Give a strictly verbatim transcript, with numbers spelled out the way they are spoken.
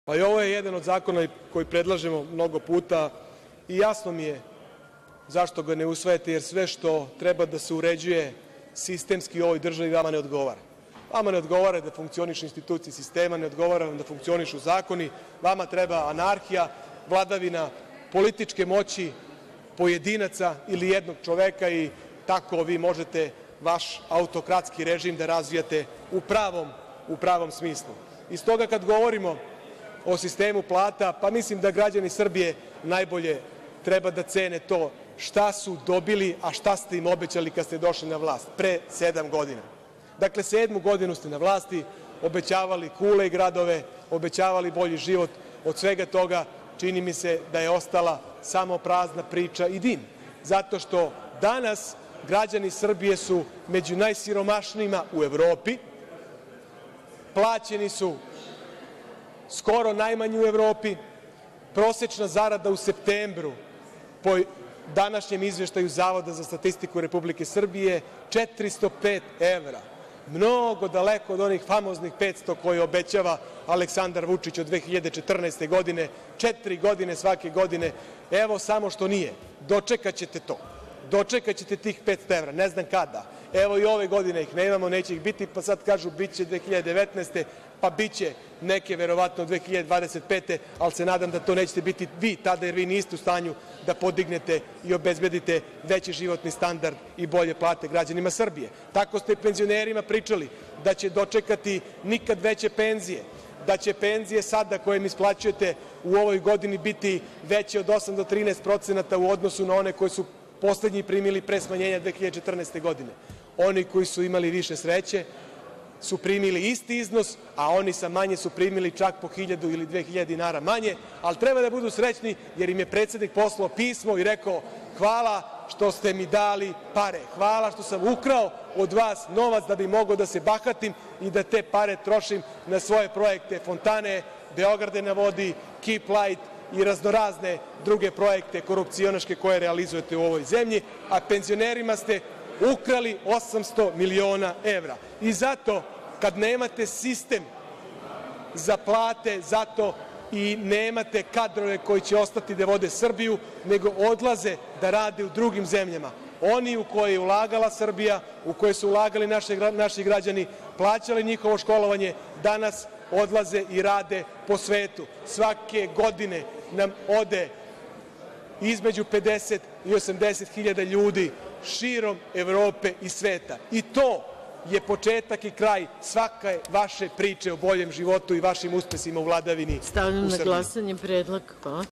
Pa i ovo je jedan od zakona koji predlažemo mnogo puta i jasno mi je zašto ga ne usvajate, jer sve što treba da se uređuje sistemski u ovoj državi vama ne odgovara. Vama ne odgovara da funkcionišu institucije sistema, ne odgovara vam da funkcionišu zakoni, vama treba anarhija, vladavina političke moći pojedinaca ili jednog čoveka i tako vi možete vaš autokratski režim da razvijate u pravom smislu. I stoga kad govorimo o sistemu plata, pa mislim da građani Srbije najbolje treba da cene to šta su dobili, a šta ste im obećali kad ste došli na vlast pre sedam godina. Dakle, sedmu godinu ste na vlasti, obećavali kule i gradove, obećavali bolji život. Od svega toga čini mi se da je ostala samo prazna priča i dim, zato što danas građani Srbije su među najsiromašnijima u Evropi, plaćeni su skoro najmanji u Evropi, prosečna zarada u septembru po današnjem izveštaju Zavoda za statistiku Republike Srbije četiristo pet evra, mnogo daleko od onih famoznih petsto koje obećava Aleksandar Vučić od dve hiljade četrnaeste godine, četiri godine svake godine. Evo samo što nije, dočekaćete to, dočekaćete tih petsto evra, ne znam kada. Evo i ove godine ih nemamo, neće ih biti, pa sad kažu biće dve hiljade devetnaeste, pa biće neke verovatno dve hiljade dvadeset pete, ali se nadam da to nećete biti vi tada, jer vi niste u stanju da podignete i obezbedite veći životni standard i bolje plate građanima Srbije. Tako ste penzionerima pričali da će dočekati nikad veće penzije, da će penzije sada koje im isplaćujete u ovoj godini biti veće od osam do trinaest procenata u odnosu na one koje su poslednji primili pre smanjenja dve hiljade četrnaeste godine. Oni koji su imali više sreće su primili isti iznos, a oni sa manje su primili čak po hiljadu ili dve hiljade dinara manje, ali treba da budu srećni jer im je predsednik poslao pismo i rekao – hvala što ste mi dali pare, hvala što sam ukrao od vas novac da bi mogao da se bahatim i da te pare trošim na svoje projekte, fontane, Beograde na vodi, Keep Light i raznorazne druge projekte korupcionaške koje realizujete u ovoj zemlji, a penzionerima ste ukrali osamsto miliona evra. I zato kad nemate sistem za plate, zato i nemate kadrove koji će ostati da vode Srbiju, nego odlaze da rade u drugim zemljama. Oni u koje je ulagala Srbija, u koje su ulagali naši građani, plaćali njihovo školovanje, danas odlaze i rade po svetu. Svake godine nam ode između pedeset i osamdeset hiljada ljudi širom Evrope i sveta. I to je početak i kraj svake vaše priče o boljem životu i vašim uspesima u vladavini u Srbiji. Stavljam na glasanje predlog. Hvala.